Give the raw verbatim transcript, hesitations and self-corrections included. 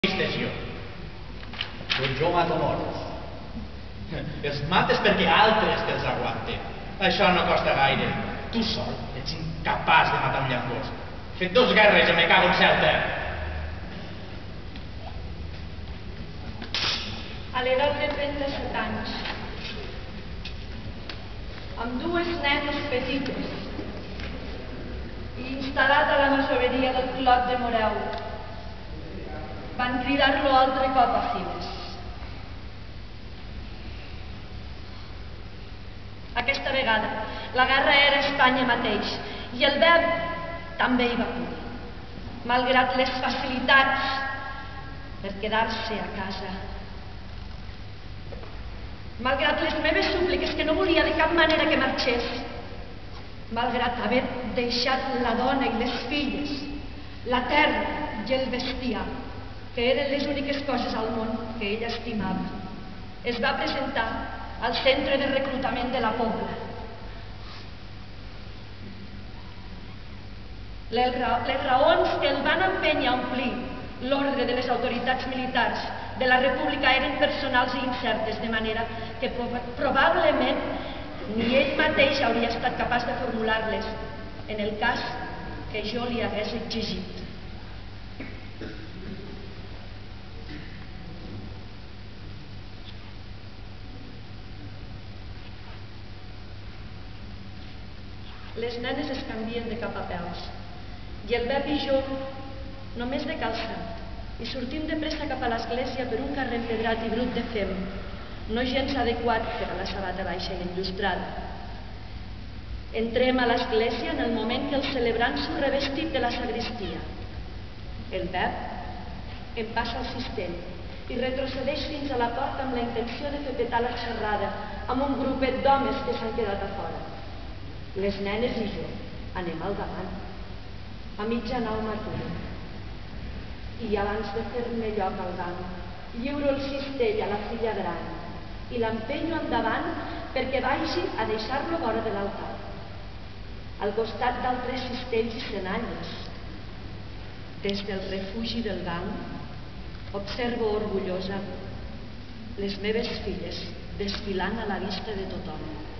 Jo. Doncs jo mato morts. Els mates perquè altres te'ls aguanten. Això no costa gaire. Tu sol ets incapaç de matar un llangust. He fet dos guerres i me cago en Celta. A l'edat de trenta-set anys, amb dues nenes petites i instal·lat a la masoveria del Clot de Moreu, van cridar-lo altre cop a files. Aquesta vegada, la guerra era a Espanya mateix i el verb també hi va acudir, malgrat les facilitats per quedar-se a casa. Malgrat les meves súpliques que no volia de cap manera que marxés, malgrat haver deixat la dona i les filles, la terra i el bestiar, que eren les úniques coses al món que ella estimava, es va presentar al centre de reclutament de la Pobla. Les, ra les raons que el van empènyer a omplir l'ordre de les autoritats militars de la República eren personals i incertes, de manera que probablement ni ell mateix hauria estat capaç de formular-les en el cas que jo li hagués exigit. Les nenes es canvien de cap a peus i el Pep i jo només de calçat i sortim de pressa cap a l'església per un carrer empedrat i brut de fem, no gens adequat per a la sabata baixa i enllustrada. Entrem a l'església en el moment que el celebrant surt revestit de la sagristia. El Pep em passa el cistell i retrocedeix fins a la porta amb la intenció de fer petar la xerrada amb un grupet d'homes que s'han quedat a fora. Les nenes i jo anem al davant, a mitja nau matura. I abans de fer-me lloc al banc, lliuro el cistell a la filla gran i l'empenyo endavant perquè vagi a deixar-lo vora de l'altar, al costat d'altres cistells i senalles. Des del refugi del banc observo orgullosa les meves filles desfilant a la vista de tothom.